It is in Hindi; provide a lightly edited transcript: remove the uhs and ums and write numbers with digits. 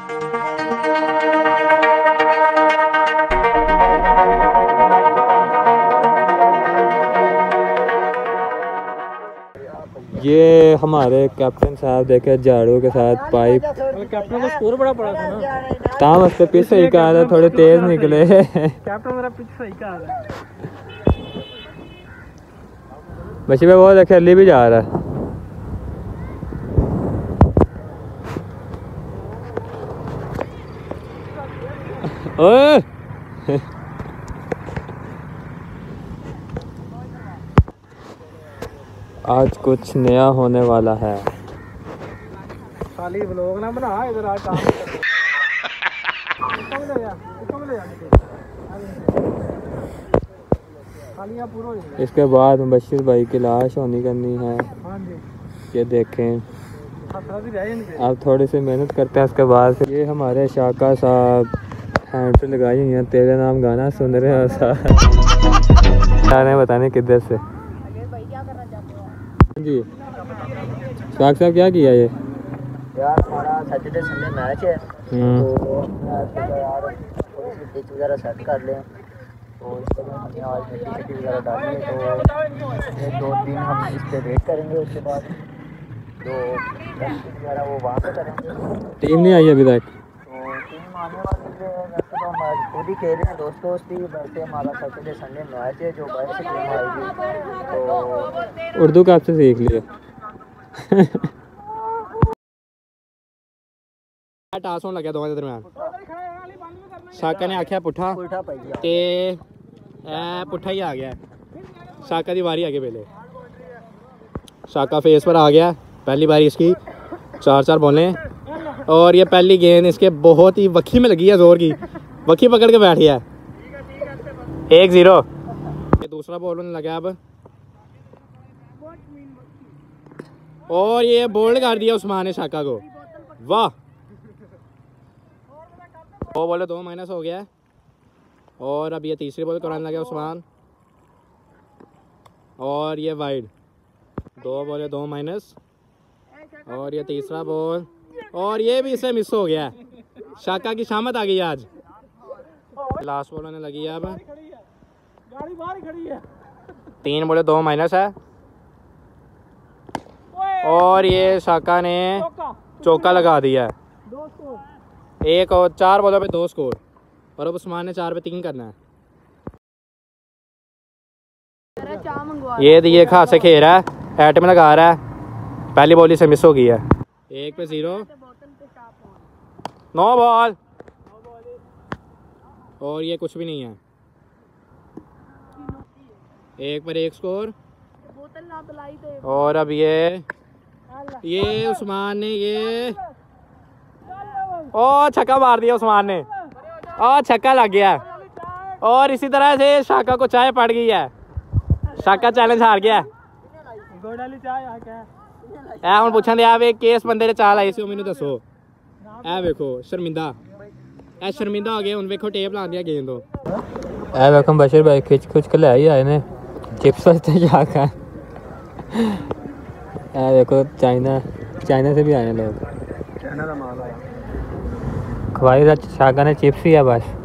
ये हमारे कैप्टन साहब देखे झाड़ू के साथ पाइप। कैप्टन का स्कोर बड़ा पड़ा था ना, ताम उसके पीछे सही कहा था, थोड़े तेज निकले। कैप्टन मेरा पीछे सही कहा था। बच्चे पे बहुत अकेली भी जा रहा है। ओए आज कुछ नया होने वाला है। खाली व्लॉग ना बना इधर आ काम इसके बाद मुबशिर भाई की लाश होनी करनी है। हाँ जी, ये देखें अब थोड़ी सी मेहनत करते हैं। उसके बाद ये हमारे शाका साहब हैंड पे लगाई हुई हैं, तेरे नाम गाना सुन रहे हैं सारे बताने किधर से जी। शाक साहब क्या किया ये यार? हमारा सैटरडे संडे मैच है तो यार थोड़ी सी पिच वगैरह सेट कर लें, तो इसके लिए हमने आज मिट्टी वगैरह डाली है। तो एक 2 दिन हम इस पर वेट करेंगे, उसके बाद जो प्रैक्टिस वगैरह वो वहाँ पे करेंगे। टीम नहीं आई अभी तक? तो टीम आने वाली है, वैसे तो हम आज खुद ही खेल रहे हैं दोस्त ही। वैसे हमारा सैटरडे संडे मैच है, जो बाहर से टीम आएगी। तो उर्दू का आपसे सीख लिया। टास होने लगे दोनों दरम्यान। शाका ने आख्या पुठा ते पुठा ही आ गया। शाका की बारी आगे पहले शाका फेस पर आ गया। पहली बारी इसकी 4 बॉलें और ये पहली गेंद इसके बहुत ही वक्की में लगी है, जोर की वक्की पकड़ के बैठ गया। 1-0। ये दूसरा बॉल होने लगा अब और ये बोल्ड कर दिया उस्मान ने शाका को। वाह, 2 बॉल 2 माइनस हो गया और अब ये तीसरी बॉल कराने लगा उस्मान और ये वाइड। 2 बॉल 2 माइनस और ये तीसरा बॉल और ये भी इसे मिस हो गया। शाका की शामत आ गई आज। लास्ट बॉल होने लगी है अब। 3 बॉल 2 माइनस है और ये शाका ने चौका लगा दिया है। 1 और 4 बॉलों पे 2 स्कोर और अब उस्मान ने 4 पे 3 करना है। ये खास से खेल रहा है, हैट में लगा रहा है। पहली बॉल से मिस हो गई है। 1 पे 0, 9 बॉल और ये कुछ भी नहीं है। 1 पर 1 स्कोर और अब ये उस्मान ने ये ओ छक्का मार दिया उस्मान ने और छक्का लग गया और इसी तरह से शाका को चाय पड़ गई है। शाका चैलेंज हार गया। हम पूछा दे आप किस बंदे ने चाल आई सी मैनू दसो। ए वेखो शर्मिंदा हो गए। हुण वेखो टेप ला दिया गेंद तो ए वेखो बशीर भाई खिच के ले आए ने चिप्स वास्ते शाका। ए देखो चाइना से भी आए लोग। खवाई शाका ने चिप्स ही है बस।